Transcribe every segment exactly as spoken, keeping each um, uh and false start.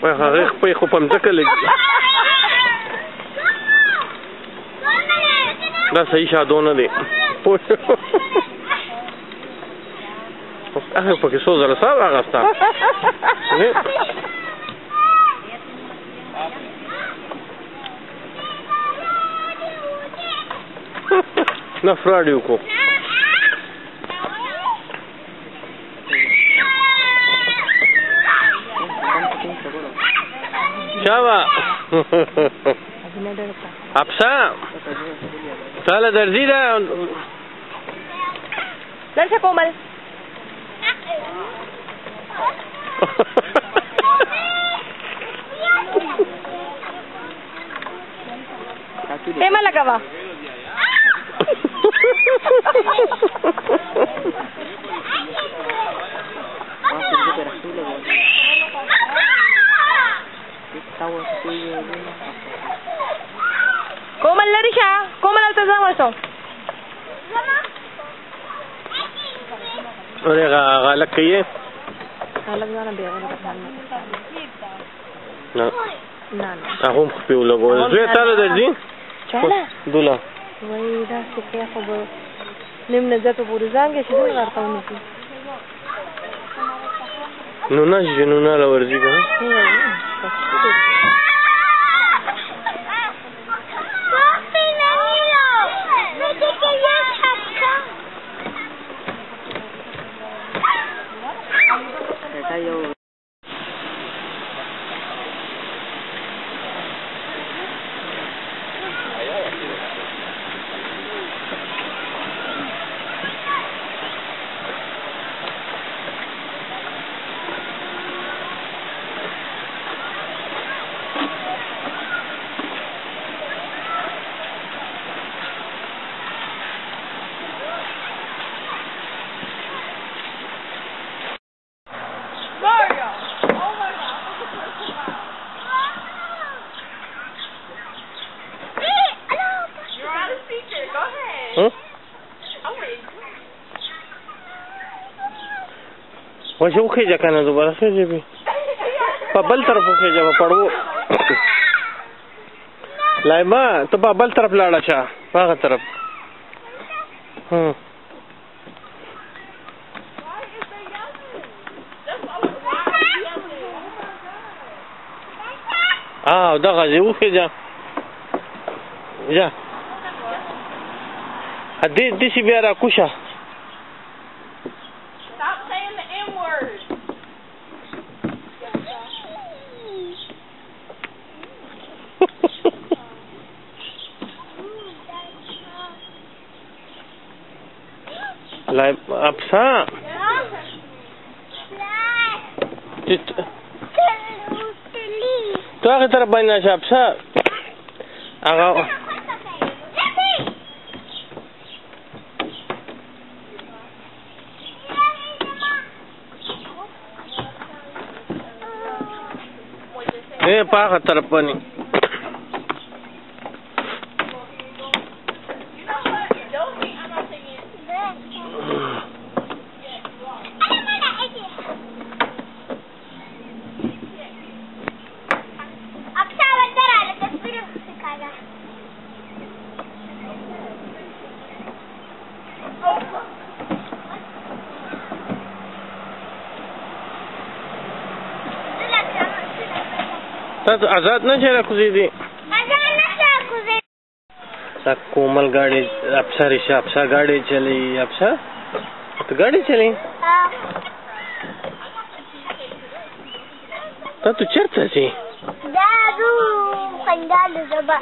هغه خپې خو په مځکه لګي دا صحیح شادو نه دی هغه پکې څو ځله ساه واخسته نه فراډ یې وکړو شابه افسا تعالی درځي ده درشه کومل tema لګوا کومل لري شه کومل ته ځم وسو اورغه غلط کیه غلط نه دی غلط نه نه نه هغه په لګو زه تعالی درځي چاله دولا وای دا څه کې خو به نیم نه ځته پورې ځانګه چې دوی ورته ونی نو نه جنونه لا ورځي کنه وجه وخېجه کنه دوباره خېجه به په بل طرف وخېجه په پړو لایما ته په بل طرف لاړه شه په هغه طرف هم اه دغه ځای وخېجه یا دې دې شي بیا راکوشه Like upset. Tu هغه طرف باندې شه upset. هغه اے په هغه طرف باندې تاسو آزاد نه چیرې کوزیدي آزاد نه کوزیدي سا کومل गाड़ी افسر شه افسر गाड़ी چلی افسر ته गाड़ी چلی ته تو چیرته سي دارو خندال زبا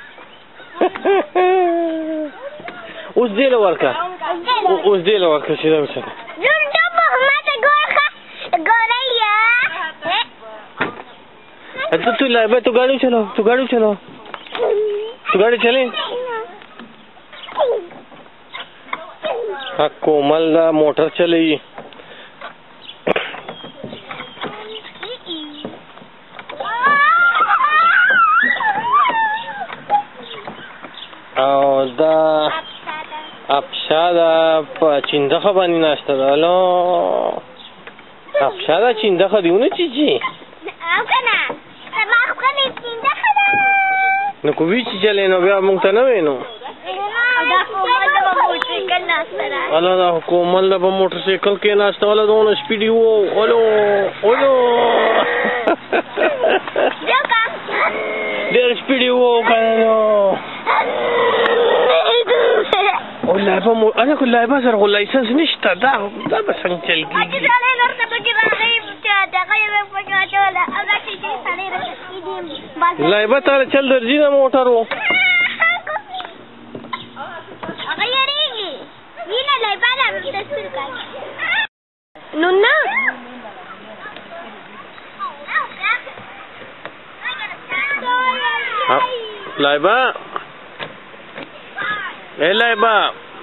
اوس دې له ورکا اوس دې له ورکا چې دا وسه زم ته په ماته ګورخه ګوریا तो तू लाइबा तू गाड़ी चलो तू गाड़ी चलो तू गाड़ी चले हाँ कोमल दा मोटर चली और दा अपशादा चिंदा खबानी नाश्ता डालो अपशादा चिंदा खदी उन्हें चीज़ी نو کو وی چې چلې نو بیا مونږ ته نه وینو دا کومه د موټر سایکل ناستره الله دا کومل د موټر سایکل کې ناشته ولا دونه سپیډي وو اولو اولو ډېر سپیډي وو کنه او لایبه مو انا کو لایبه سره خو لایسنس نشته دا دا به څنګه چل کېږي لایبه تاله چل درځي نه موټر وو هغه یریږي وینه لایبه لا تصویر کوي نو نه لایبه اے لایبه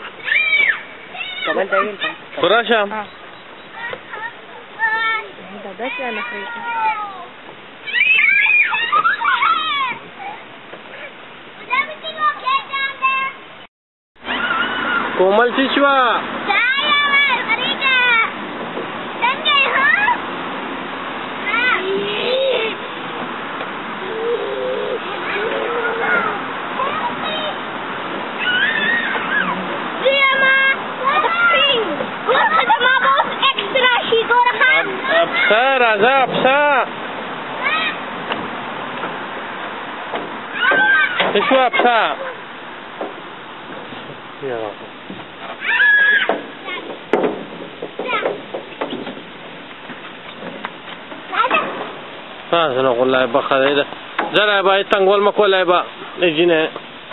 کمل دی راشه دا داسې نه خري کومل څه شوه افسا راځه افسا څه شوه افسا ها زه نه خو لایبه ښه دی زه لایبه یې تنګول مه کوه لایبه جینۍ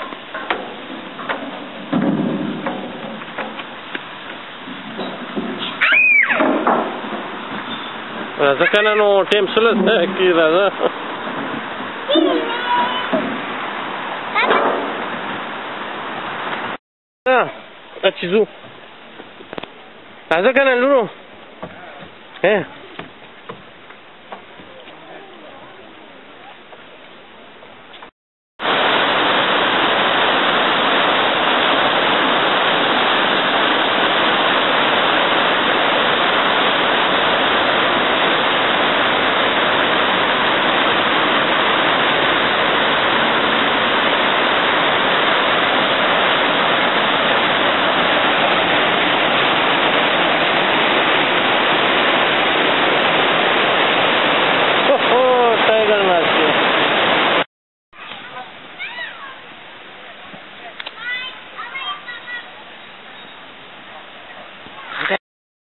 راځه که نه نو ټایم سلس کې راځه چې ځو راځه که نه لورو